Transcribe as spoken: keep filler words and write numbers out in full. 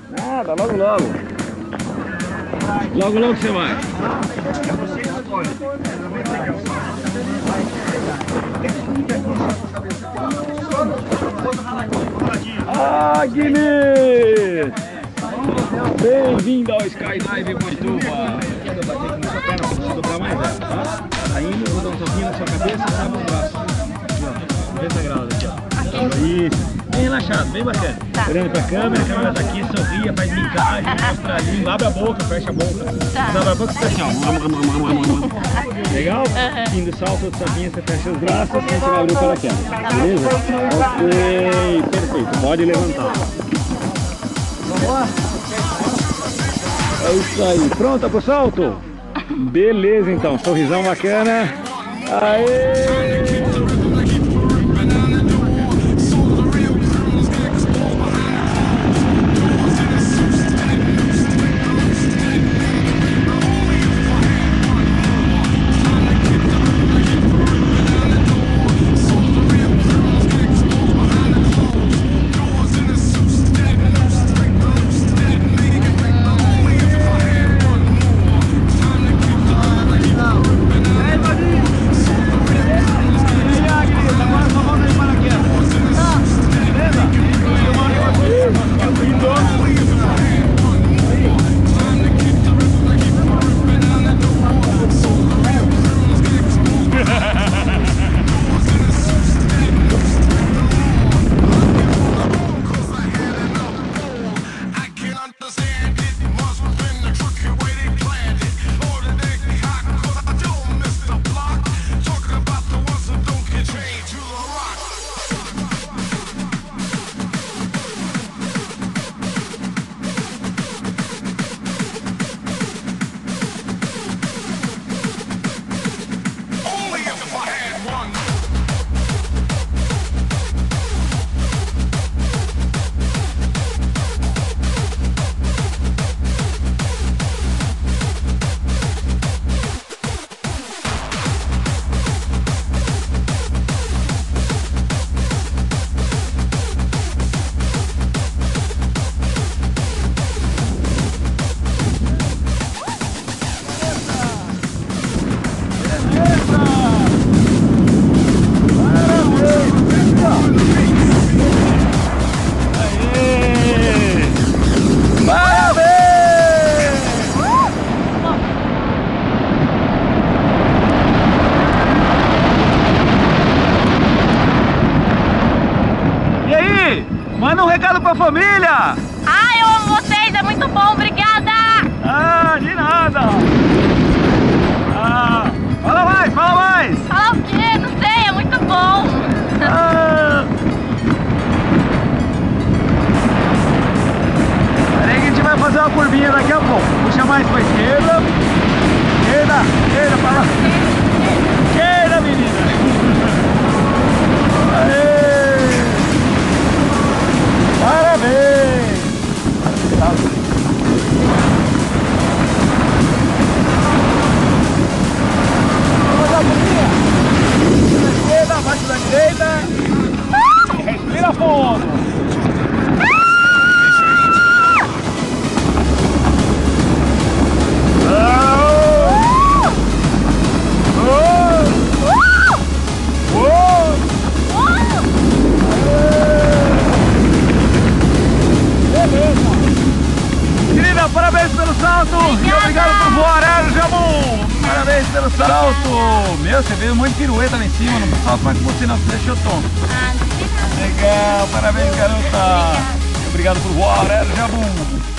Nada, logo logo. Logo logo você vai. Agnes! Bem-vindo ao Skydive Boituva! Quer bater aqui na sua perna, se dobrar mais ela, tá? Tá indo, vou dar um toquinho na sua cabeça e abre o braço. Aqui, ó. noventa graus aqui, ó. Isso. Bem relaxado, bem bacana. Tá. Olhando pra câmera, a câmera tá aqui, sorria, faz micagem, mostra a língua, abre a boca, fecha a boca. Tá. Abre a boca e fica assim, ó. Legal? Uhum. Fim do salto, outro sapinho, você fecha os braços e você vai abrir o paraquedas. Beleza? Ok, perfeito. Pode levantar. Vamos lá? É isso aí. Pronta pro salto? Beleza então, sorrisão bacana. Aê! Manda um recado pra família! Ai, eu amo vocês, é muito bom, obrigada! Ah, de nada! Ah, fala mais, fala mais! Fala o quê? Não sei, é muito bom! Ah. Peraí que a gente vai fazer uma curvinha daqui a pouco. Puxa mais pra esquerda. Esquerda, esquerda, pra lá. Esquerda, menina! Aê! Parabéns! Vamos lá, Bruninha! Da esquerda, abaixo da direita. Respira fundo. Parabéns pelo salto! E obrigado por voar, Aero Jabu! Parabéns pelo salto! Meu, você veio muito pirueta lá em cima, no salto, mas você não se deixou tonto. Ah, não sei não. Legal, parabéns, garota! Obrigado por voar, Aero Jabu!